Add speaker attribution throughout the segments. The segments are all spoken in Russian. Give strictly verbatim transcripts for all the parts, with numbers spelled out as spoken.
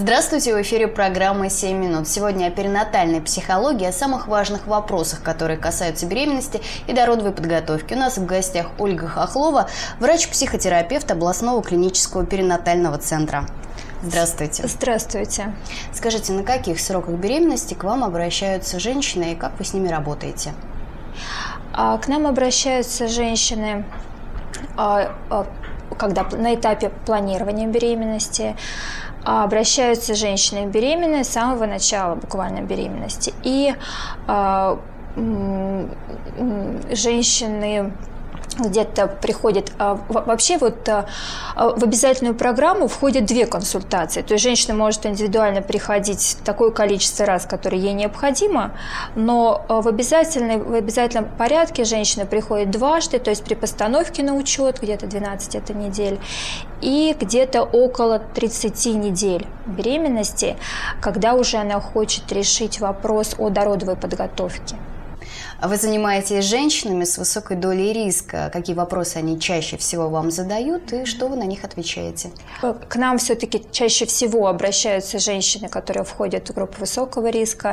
Speaker 1: Здравствуйте, в эфире программы «семь минут». Сегодня о перинатальной психологии, о самых важных вопросах, которые касаются беременности и дородовой подготовки. У нас в гостях Ольга Хохлова, врач-психотерапевт областного клинического перинатального центра. Здравствуйте.
Speaker 2: Здравствуйте.
Speaker 1: Скажите, на каких сроках беременности к вам обращаются женщины и как вы с ними работаете?
Speaker 2: К нам обращаются женщины, когда на этапе планирования беременности, обращаются женщины беременные с самого начала буквально беременности. И э, женщины где-то приходят... Вообще вот в обязательную программу входят две консультации. То есть женщина может индивидуально приходить такое количество раз, которое ей необходимо, но в, обязательной, в обязательном порядке женщина приходит дважды, то есть при постановке на учет, где-то двенадцать это недель, и где-то около тридцати недель беременности, когда уже она хочет решить вопрос о дородовой подготовке.
Speaker 1: А вы занимаетесь с женщинами с высокой долей риска. Какие вопросы они чаще всего вам задают и что вы на них отвечаете?
Speaker 2: К нам все-таки чаще всего обращаются женщины, которые входят в группу высокого риска.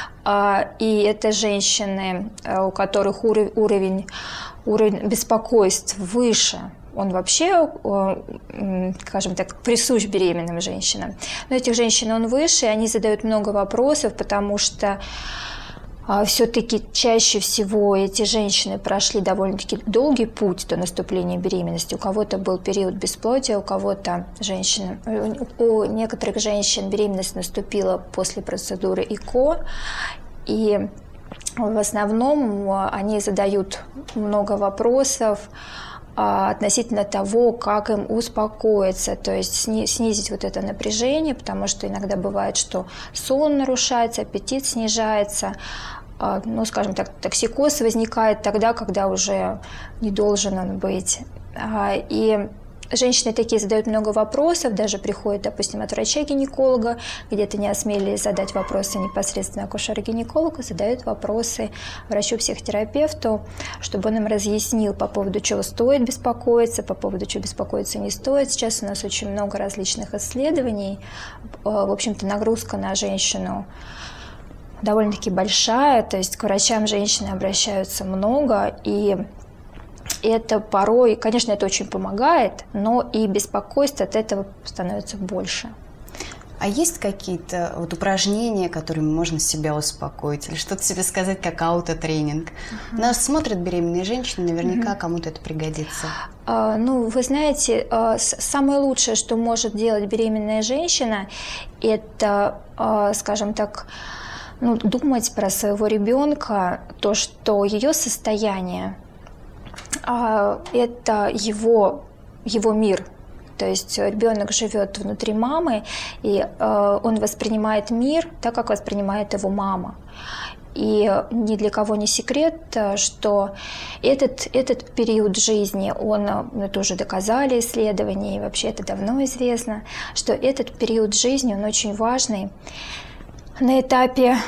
Speaker 2: И это женщины, у которых уровень, уровень беспокойств выше. Он вообще, скажем так, присущ беременным женщинам. Но этих женщин он выше, и они задают много вопросов, потому что все-таки чаще всего эти женщины прошли довольно-таки долгий путь до наступления беременности. У кого-то был период бесплодия, у кого-то женщин, у некоторых женщин беременность наступила после процедуры ЭКО. И в основном они задают много вопросов относительно того, как им успокоиться, то есть снизить вот это напряжение, потому что иногда бывает, что сон нарушается, аппетит снижается, ну, скажем так, токсикоз возникает тогда, когда уже не должен он быть. И женщины такие задают много вопросов, даже приходят, допустим, от врача-гинеколога, где-то не осмелились задать вопросы непосредственно акушеру-гинекологу, задают вопросы врачу-психотерапевту, чтобы он им разъяснил по поводу чего стоит беспокоиться, по поводу чего беспокоиться не стоит. Сейчас у нас очень много различных исследований, в общем-то, нагрузка на женщину довольно-таки большая, то есть к врачам женщины обращаются много, и это порой, конечно, это очень помогает, но и беспокойство от этого становится больше.
Speaker 1: А есть какие-то вот упражнения, которыми можно себя успокоить, или что-то себе сказать, как аутотренинг? Uh-huh. Нас смотрят беременные женщины, наверняка uh-huh. кому-то это пригодится.
Speaker 2: Uh, ну, вы знаете, uh, самое лучшее, что может делать беременная женщина, это, uh, скажем так, ну, думать про своего ребенка, то, что ее состояние а, – это его, его мир. То есть ребенок живет внутри мамы, и а, он воспринимает мир так, как воспринимает его мама. И ни для кого не секрет, что этот, этот период жизни, он, это уже доказали исследования, и вообще это давно известно, что этот период жизни, он очень важный. На этапе,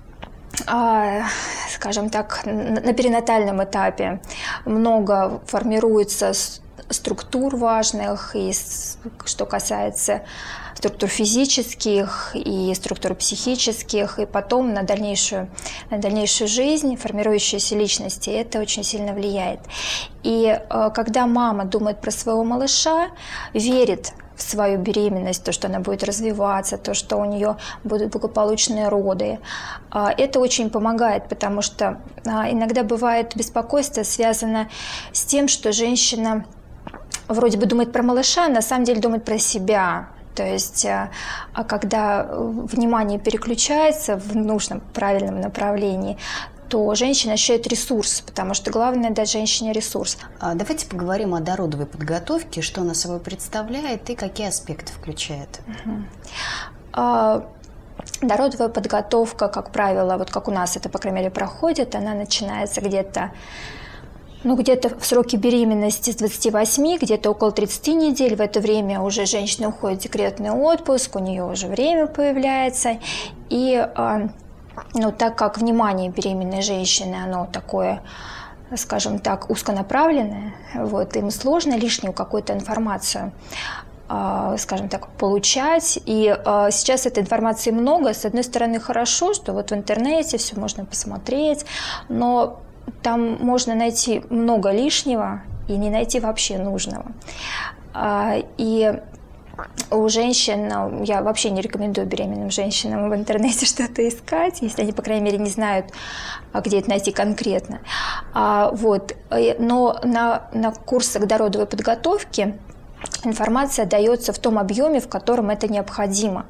Speaker 2: скажем так, на перинатальном этапе много формируется структур важных, и что касается структур физических и структур психических, и потом на дальнейшую, на дальнейшую жизнь, формирующиеся личности, это очень сильно влияет. И когда мама думает про своего малыша, верит в свою беременность, то, что она будет развиваться, то, что у нее будут благополучные роды. Это очень помогает, потому что иногда бывает беспокойство связано с тем, что женщина вроде бы думает про малыша, а на самом деле думает про себя. То есть, когда внимание переключается в нужном, правильном направлении, то женщина ощущает ресурс, потому что главное дать женщине ресурс.
Speaker 1: Давайте поговорим о дородовой подготовке, что она собой представляет и какие аспекты включает.
Speaker 2: Угу. Дородовая подготовка, как правило, вот как у нас это, по крайней мере, проходит, она начинается где-то Ну, где-то в сроке беременности с двадцати восьми, где-то около тридцати недель. В это время уже женщина уходит в декретный отпуск, у нее уже время появляется. И ну, так как внимание беременной женщины, оно такое, скажем так, узконаправленное, вот, им сложно лишнюю какую-то информацию скажем так, получать. И сейчас этой информации много. С одной стороны, хорошо, что вот в интернете все можно посмотреть, но там можно найти много лишнего и не найти вообще нужного. И у женщин, я вообще не рекомендую беременным женщинам в интернете что-то искать, если они, по крайней мере, не знают, где это найти конкретно. Вот. Но на, на курсах дородовой подготовки информация дается в том объеме, в котором это необходимо.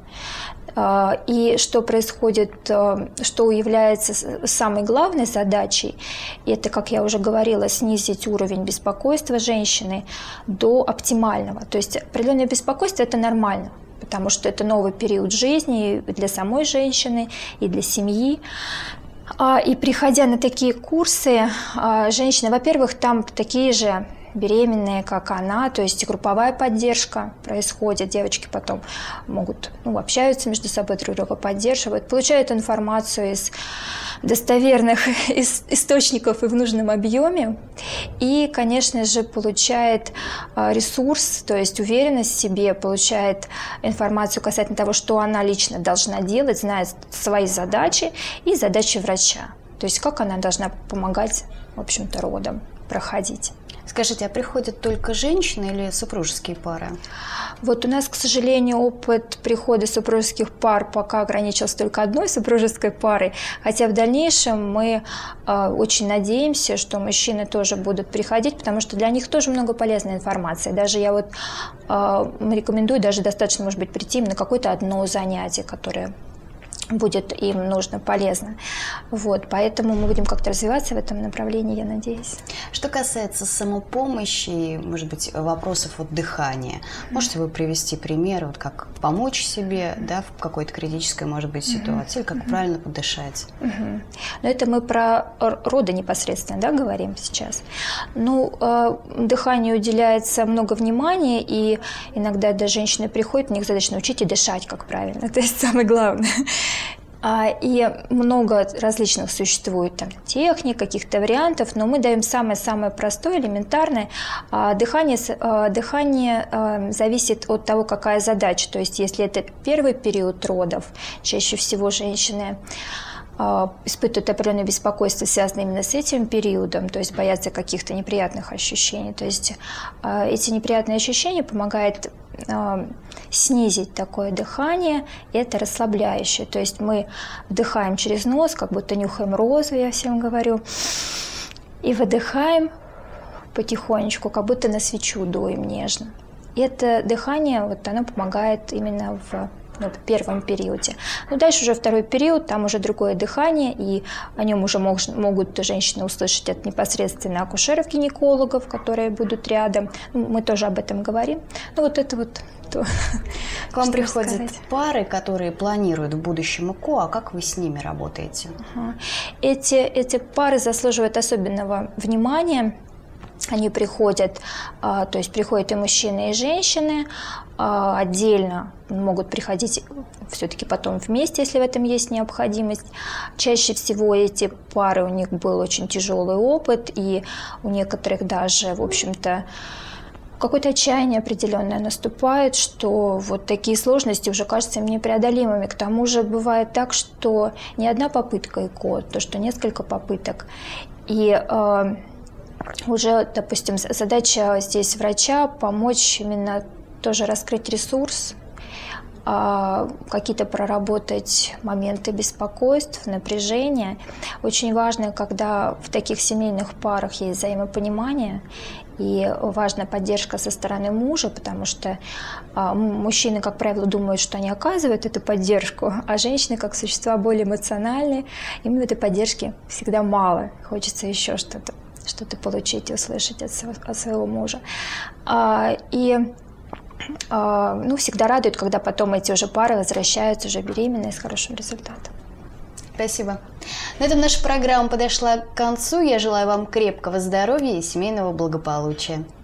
Speaker 2: И что происходит, что является самой главной задачей, это, как я уже говорила, снизить уровень беспокойства женщины до оптимального. То есть определенное беспокойство – это нормально, потому что это новый период жизни и для самой женщины, и для семьи. И приходя на такие курсы, женщины, во-первых, там такие же беременные, как она, то есть групповая поддержка происходит, девочки потом могут, ну, общаются между собой, друг друга поддерживают, получают информацию из достоверных из источников и в нужном объеме, и, конечно же, получает ресурс, то есть уверенность в себе, получает информацию касательно того, что она лично должна делать, знает свои задачи и задачи врача, то есть как она должна помогать, в общем-то, родам проходить.
Speaker 1: Скажите, а приходят только женщины или супружеские пары?
Speaker 2: Вот у нас, к сожалению, опыт прихода супружеских пар пока ограничился только одной супружеской парой, хотя в дальнейшем мы э, очень надеемся, что мужчины тоже будут приходить, потому что для них тоже много полезной информации. Даже я вот э, рекомендую, даже достаточно, может быть, прийти на какое-то одно занятие, которое будет им нужно, полезно. Вот, поэтому мы будем как-то развиваться в этом направлении, я надеюсь.
Speaker 1: Что касается самопомощи, может быть, вопросов вот дыхания, можете вы привести пример, вот как помочь себе, да, в какой-то критической, может быть, ситуации, или как uh-huh. правильно подышать?
Speaker 2: Uh-huh. Но это мы про роды непосредственно, да, говорим сейчас. Ну, э, дыханию уделяется много внимания, и иногда даже женщины приходят, у них задача научить и дышать, как правильно. Это самое главное. И много различных существует там техник, каких-то вариантов, но мы даем самое-самое простое, элементарное. Дыхание, дыхание зависит от того, какая задача. То есть если это первый период родов, чаще всего женщины испытывают определенное беспокойство, связанное именно с этим периодом, то есть боятся каких-то неприятных ощущений. То есть эти неприятные ощущения помогают снизить такое дыхание, и это расслабляющее. То есть мы вдыхаем через нос, как будто нюхаем розу, я всем говорю, и выдыхаем потихонечку, как будто на свечу дуем нежно. И это дыхание, вот оно помогает именно в ну, в первом периоде. Но дальше уже второй период, там уже другое дыхание, и о нем уже мог, могут женщины услышать от непосредственно акушеров-гинекологов, которые будут рядом. Мы тоже об этом говорим. Ну вот это вот то.
Speaker 1: К вам приходят сказать. Пары, которые планируют в будущем ЭКО, а как вы с ними работаете?
Speaker 2: Ага. Эти, эти пары заслуживают особенного внимания. Они приходят, то есть приходят и мужчины, и женщины, отдельно могут приходить все-таки потом вместе, если в этом есть необходимость. Чаще всего эти пары, у них был очень тяжелый опыт, и у некоторых даже, в общем-то, какое-то отчаяние определенное наступает, что вот такие сложности уже кажутся им непреодолимыми. К тому же бывает так, что не одна попытка ЭКО, то что несколько попыток. И уже, допустим, задача здесь врача помочь именно тоже раскрыть ресурс, какие-то проработать моменты беспокойств, напряжения. Очень важно, когда в таких семейных парах есть взаимопонимание, и важна поддержка со стороны мужа, потому что мужчины, как правило, думают, что они оказывают эту поддержку, а женщины, как существа более эмоциональные, им этой поддержки всегда мало, хочется еще что-то. что-то получить и услышать от своего, от своего мужа. А, и а, ну, всегда радует, когда потом эти уже пары возвращаются уже беременные с хорошим результатом.
Speaker 1: Спасибо. На этом наша программа подошла к концу. Я желаю вам крепкого здоровья и семейного благополучия.